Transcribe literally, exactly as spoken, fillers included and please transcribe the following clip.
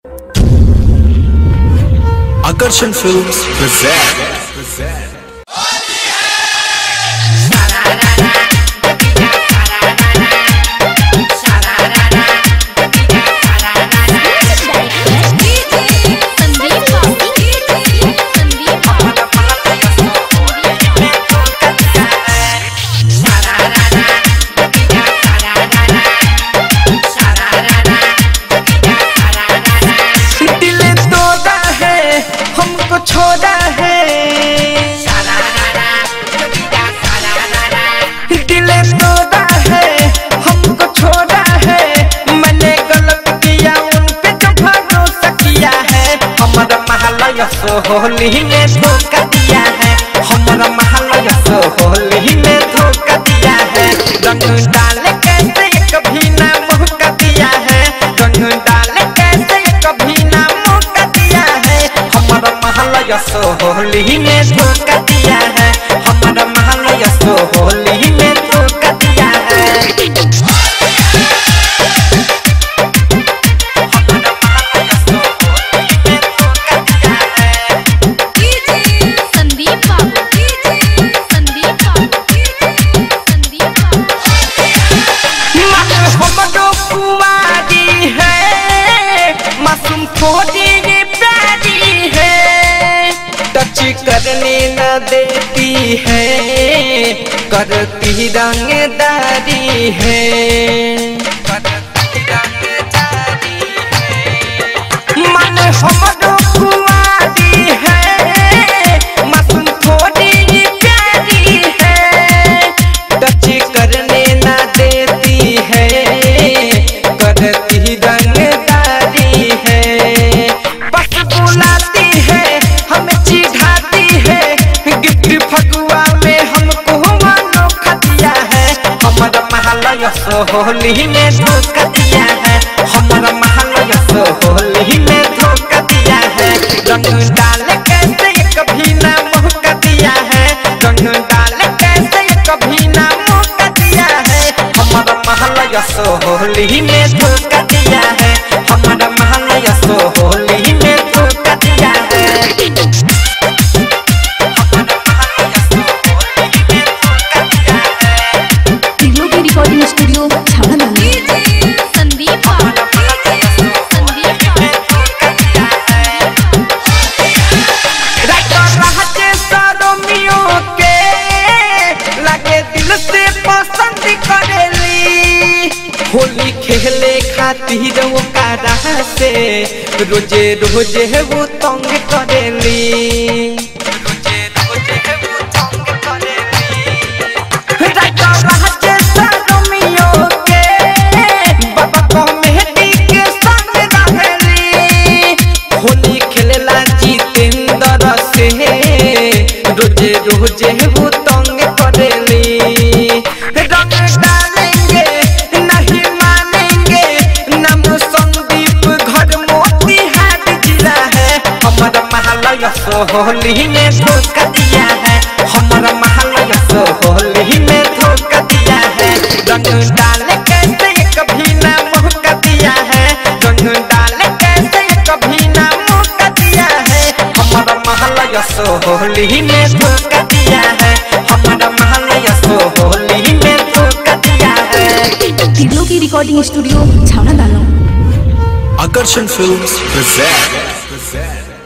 Akarshan Films present. छोड़ा है दिल तोड़ा है हमको छोड़ा है मैंने गलत किया उन पे जो भरोसा किया है हमारा महला सोहली ने धोखा दिया है हमारा महला सोहली ने धोखा दिया है रंग डाल कैसे कभी ना मौका दिया है रंग डाल कैसे कभी ना मौका दिया है हमारा महला सोहली ने धोखा दिया है हमारा महला सोहली ने धोखा दिया है मासूम थोड़ी प्यारी है टच करने न देती है करती रंगदारी है करती रंगदारी है मन हमरो कुआरी है मासूम थोड़ी प्यारी है टच करने न देती है करती रंगदारी सोहली ने धोखा दिया है हमारा महला सोहली ने धोखा दिया है रंग डाल कैसे कभी ना मौका दिया है रंग डाल कैसे कभी ना मौका दिया है हमारा महला सोहली ने धोखा दिया है हमारा महला सोहली ने धोखा दिया है रिकॉर्डिंग स्टूडियो छावना संदीप के लगे दिल से पसंद करेली होली खेले खातिर ओकरा से रोजे रोजे वो तंग करेली रोजे रोजे वो तंग करेली होली खेलला जितेंद्र से रोजे रोजे वो तंग करेली रंग डालेंगे नहीं मानेंगे नाम संदीप घर मोतीहाट जिला है हमारा महला सोहली ने धोखा दिया है हमारा महला सोहली ने धोखा दिया है रंग डाल कैसे कभी ना मौका दिया है रंग डाल कैसे कभी ना मौका दिया है हमारा महला सोहली ने धोखा दिया है हमारा महला सोहली ने धोखा दिया है तिरलो की रिकॉर्डिंग स्टूडियो छावना दानो Akarshan Films present.